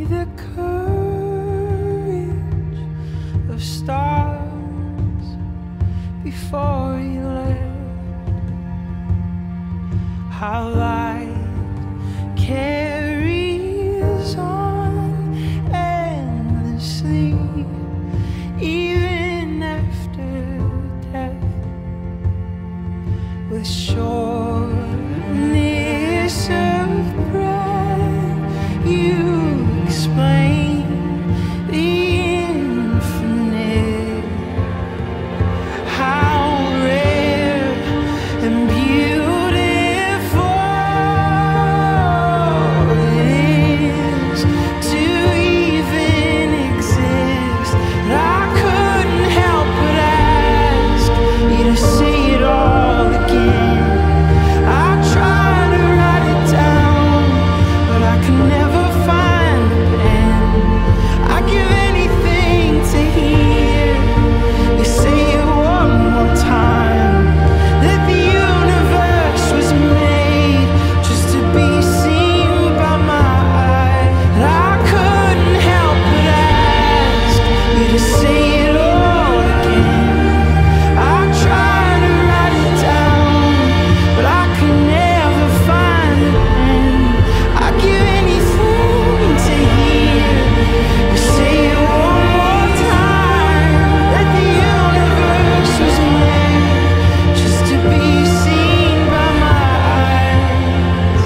the courage of stars before you left. How light carries on endlessly, even after death, with shortness of breath. You explain the infinite, how rare and beautiful it is to even exist. And I couldn't help but ask you to say it all again. I tried to write it down, but I could never find the pen. I'd give anything to hear you say it one more time, that the universe was made just to be seen by my eyes. And I couldn't help but ask you to say it all again. I tried to write it down, but I could never find the pen. I'd give anything to hear you say it one more time, that the universe was made just to be seen by my eyes.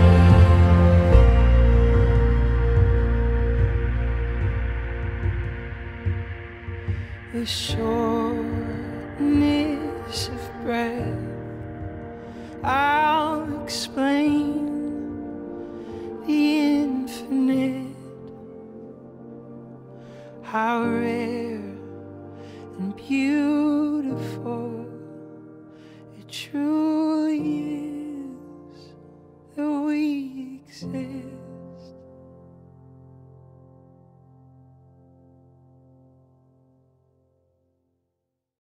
The shortness of breath, I'll explain the infinite, how rare and beautiful it truly is.